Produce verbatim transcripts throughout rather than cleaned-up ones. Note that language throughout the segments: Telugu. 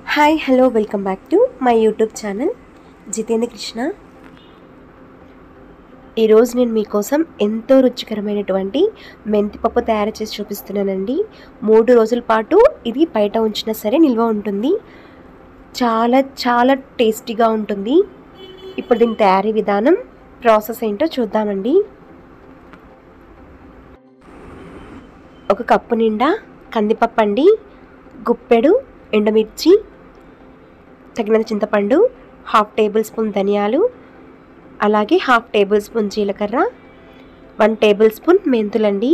Hi hello welcome back to my YouTube channel Jitendra Krishna. ఈరోజు నేను మీకోసం ఎంతో రుచికరమైనటువంటి మెంతిపప్పు తయారు చేసి చూపిస్తున్నానండి. మూడు రోజుల పాటు ఇది బయట ఉంచినా సరే నిల్వ ఉంటుంది. చాలా చాలా టేస్టీగా ఉంటుంది. ఇప్పుడు దీని తయారీ విధానం ప్రాసెస్ ఏంటో చూద్దామండి. ఒక కప్పు నిండా కందిపప్పు అండి, గుప్పెడు ఎండుమిర్చి, తగినంత చింతపండు, హాఫ్ టేబుల్ స్పూన్ ధనియాలు, అలాగే హాఫ్ టేబుల్ స్పూన్ జీలకర్ర, వన్ టేబుల్ స్పూన్ మెంతులండి.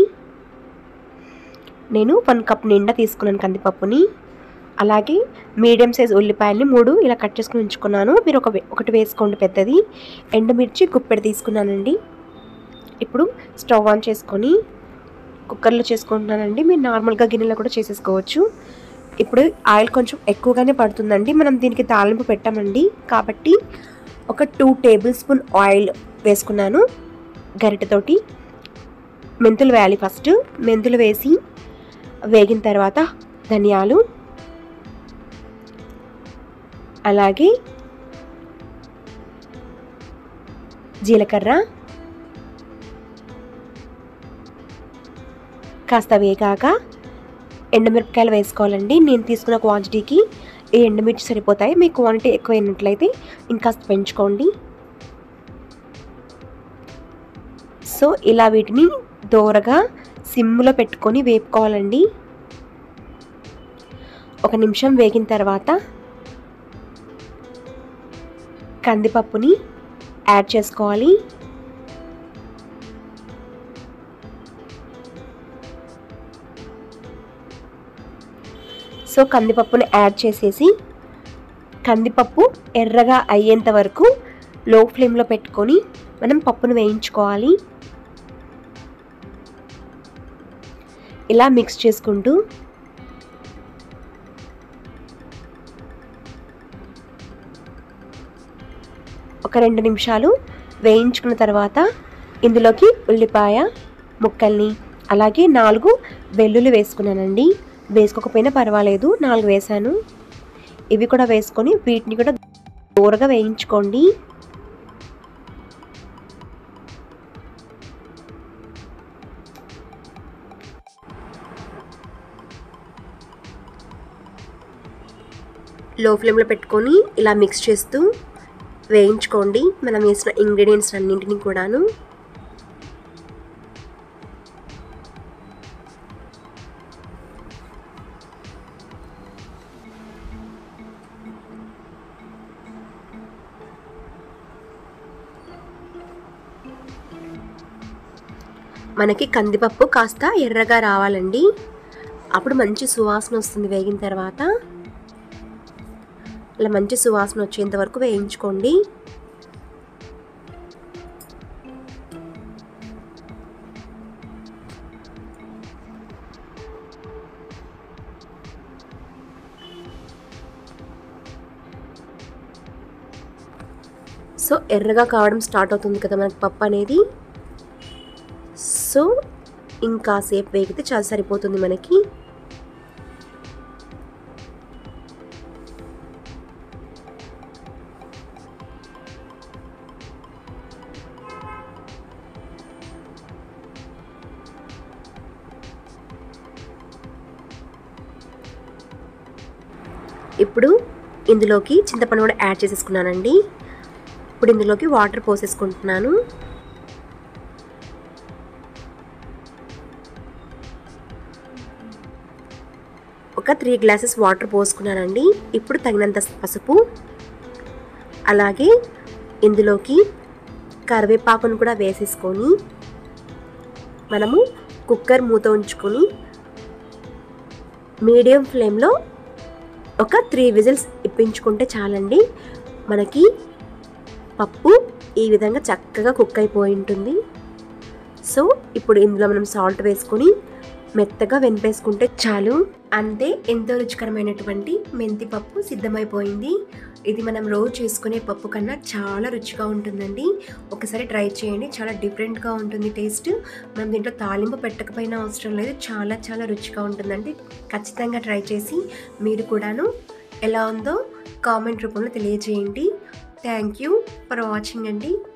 నేను వన్ కప్ నిండా తీసుకున్నాను కందిపప్పుని. అలాగే మీడియం సైజ్ ఉల్లిపాయలని మూడు ఇలా కట్ చేసుకుని ఉంచుకున్నాను. మీరు ఒక ఒకటి వేసుకోండి పెద్దది. ఎండుమిర్చి గుప్పెడు తీసుకున్నానండి. ఇప్పుడు స్టవ్ ఆన్ చేసుకొని కుక్కర్లో చేసుకుంటున్నానండి. మీరు నార్మల్గా గిన్నెలో కూడా చేసేసుకోవచ్చు. ఇప్పుడు ఆయిల్ కొంచెం ఎక్కువగానే పడుతుందండి. మనం దీనికి తాలింపు పెట్టామండి కాబట్టి ఒక టూ టేబుల్ స్పూన్ ఆయిల్ వేసుకున్నాను గరిటెతోటి. మెంతులు వేయాలి. ఫస్ట్ మెంతులు వేసి వేగిన తర్వాత ధనియాలు, అలాగే జీలకర్ర కాస్త వేగాక ఎండుమిరపకాయలు వేసుకోవాలండి. నేను తీసుకున్న క్వాంటిటీకి ఈ ఎండుమిర్చి సరిపోతాయి. మీ క్వాంటిటీ ఎక్కువ అయినట్లయితే ఇంకాస్త పెంచుకోండి. సో ఇలా వీటిని దోరగా సిమ్లో పెట్టుకొని వేపుకోవాలండి. ఒక నిమిషం వేగిన తర్వాత కందిపప్పుని యాడ్ చేసుకోవాలి. సో కందిపప్పుని యాడ్ చేసేసి కందిపప్పు ఎర్రగా అయ్యేంత వరకు లో ఫ్లేమ్లో పెట్టుకొని మనం పప్పును వేయించుకోవాలి. ఇలా మిక్స్ చేసుకుంటూ ఒక రెండు నిమిషాలు వేయించుకున్న తర్వాత ఇందులోకి ఉల్లిపాయ ముక్కల్ని, అలాగే నాలుగు వెల్లుల్లి వేసుకున్నానండి. వేసుకోకపోయినా పర్వాలేదు, నాలుగు వేసాను. ఇవి కూడా వేసుకొని వీటిని కూడా దూరగా వేయించుకోండి. లో ఫ్లేమ్లో పెట్టుకొని ఇలా మిక్స్ చేస్తూ వేయించుకోండి మనం వేసిన ఇంగ్రీడియంట్స్ అన్నింటినీ కూడాను. మనకి కందిపప్పు కాస్త ఎర్రగా రావాలండి. అప్పుడు మంచి సువాసన వస్తుంది. వేగిన తర్వాత ఇలా మంచి సువాసన వచ్చేంత వరకు వేయించుకోండి. సో ఎర్రగా కావడం స్టార్ట్ అవుతుంది కదా మనకి పప్పు అనేది. సో ఇంకా సేపు వేగితే చాలా సరిపోతుంది మనకి. ఇప్పుడు ఇందులోకి చింతపండు కూడా యాడ్ చేసేసుకున్నానండి. ఇప్పుడు ఇందులోకి వాటర్ పోసేసుకుంటున్నాను. ఒక త్రీ గ్లాసెస్ వాటర్ పోసుకున్నానండి. ఇప్పుడు తగినంత పసుపు, అలాగే ఇందులోకి కరివేపాకును కూడా వేసేసుకొని మనము కుక్కర్ మూత ఉంచుకొని మీడియం ఫ్లేమ్లో ఒక త్రీ విజిల్స్ ఇప్పించుకుంటే చాలండి. మనకి పప్పు ఈ విధంగా చక్కగా కుక్ అయిపోయి ఉంటుంది. సో ఇప్పుడు ఇందులో మనం సాల్ట్ వేసుకొని మెత్తగా వెనిపేసుకుంటే చాలు. అంతే, ఎంతో రుచికరమైనటువంటి మెంతి పప్పు సిద్ధమైపోయింది. ఇది మనం రోజు చేసుకునే పప్పు కన్నా చాలా రుచిగా ఉంటుందండి. ఒకసారి ట్రై చేయండి, చాలా డిఫరెంట్గా ఉంటుంది టేస్ట్. మనం దీంట్లో తాలింపు పెట్టకపోయినా అవసరం లేదు, చాలా చాలా రుచిగా ఉంటుందండి. ఖచ్చితంగా ట్రై చేసి మీరు కూడాను ఎలా ఉందో కామెంట్ రూపంలో తెలియజేయండి. థ్యాంక్ యూ ఫర్ వాచింగ్ అండి.